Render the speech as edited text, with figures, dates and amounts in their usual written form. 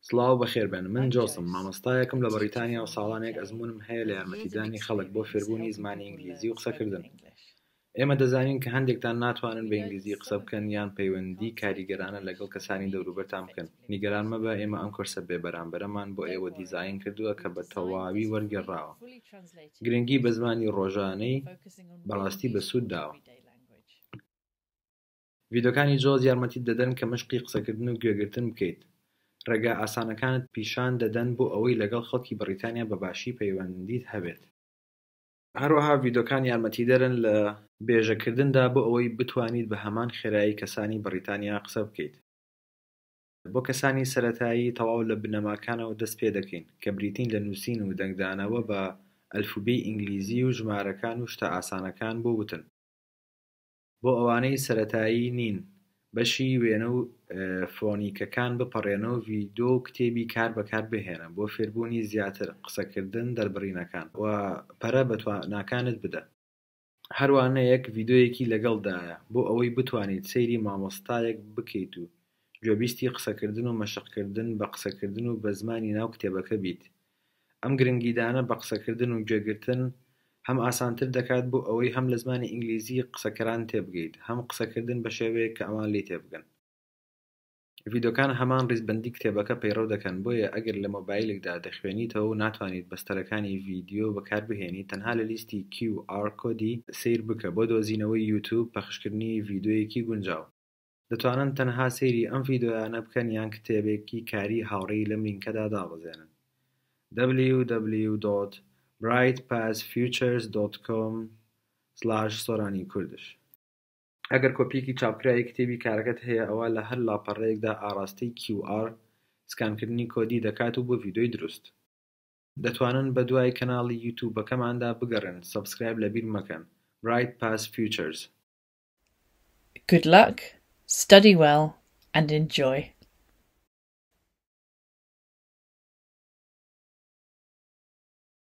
سڵاو بەخێربێن من جۆسم مامۆستایەکم لە بەریتانیا و ساڵانێک ئەزمونم هەیە لە یارمەتیدانی خەڵک بۆ فێربوونی زمانی ئینگلیزی و قسەکردن. ئێمە دەزانین کە هەندێکتان ناتوانن بە ئینگلیزی قسە بکەن یان پەیوەندی کاریگەرانە لەگەڵ کەسانی دەوروبەرتان بکەن. نیگەران مەبە، ئێمە ئەم کورسە بێبەرامبەرەمان بۆ ئێوە دیزاین کردووە کە بە تەواوی وەرگێڕاوە. گرنگی بە زمانی ڕۆژانەی بەڕاستی بەسوود داوە. ڤیدۆکانی جۆز یارمەتیت دەدەن کە مشقی قسەکردن و گوێگرتن بکەیت. ڕێگا ئاسانەکانت پیشان دەدەن بۆ ئەوەی لەگەڵ خەڵکی بەریتانیا بەباشی پەیوەندیت هەبێت. هەروەها ڤیدۆکان یارمەتیدەرن لە بێژەکردندا بۆ ئەوەی بتوانیت بە هەمان خێرایی کەسانی بەریتانیا قسە بکەیت. بۆ کەسانی سەرەتایی تەواو لە بنەماکانەوە دەست پێ دەکەین کە بریتین لە نووسین و دەنگدانەوە بە ئەلفوبێی ئینگلیزی و ژمارەکان و شتە ئاسانەکان بۆ وتن. بۆ ئەوانەی سەرەتایی نین، بەشی وێنە و فۆنیکەکان بپەڕێنەوە و ڤیدۆ و کتێبی کار بەکار بهێنە بۆ فێربوونی زیاتر قسەکردن دەربڕینەکان و پەرە بە تواناکانت بدە. هەروانەیەک ڤیدۆیەکی لەگەڵدایە بۆ ئەوەی بتوانیت سەیری مامۆستایەک بکەیت و گوێبیستی قسەکردن و مەشقکردن بە قسەکردن و بە زمانی ناو کتێبەکە بیت. ئەم گرنگیدانە بە قسەکردن و گوێگرتن هەم ئاسانتر دەکات بۆ ئەوەی هەم لە زمانی ئینگلیزی قسەکەران تێبگەیت، هەم قسەکردن بە شێوەیەک کە ئەوان لێی تێبگەن. ڤیدۆکان هەمان ڕیزبەندی کتێبەکە پەیڕەو دەکەن، بۆیە ئەگەر لە مۆبایلێکدا دەخوێنیتەوە و ناتوانیت بەستەرەکانی ڤیدیۆ بەکاربهێنیت، تەنها لە لیستی QR کۆدی سیر بکە بۆ دۆزینەوەی یوتیوب پەخشکردنی ڤیدۆیەکی گونجاو. دەتوانن تەنها سەیری ئەم ڤیدۆیانە بکەن یان کتێبێکی کاری هاوڕێی لەم لینکەدا دابەزێنن: www.brightpathfutures.com/سۆرانی-کوردش. ئەگەر کۆپیەکی چاپکرای کتێبی کارەکەت هەیە، ئەوە لە هەر لاپەڕەیەکدا ئاڕاستەی QR سکانکردنی کۆدی دەکات و بۆ ڤیدۆی دروست. دەتوانن بە دوای کەناڵی یوتیوبەکەماندا بگەڕێن. سەبسکرایب لەبیر مەکەن. Bright Paths Futures. Good luck, study well, and enjoy.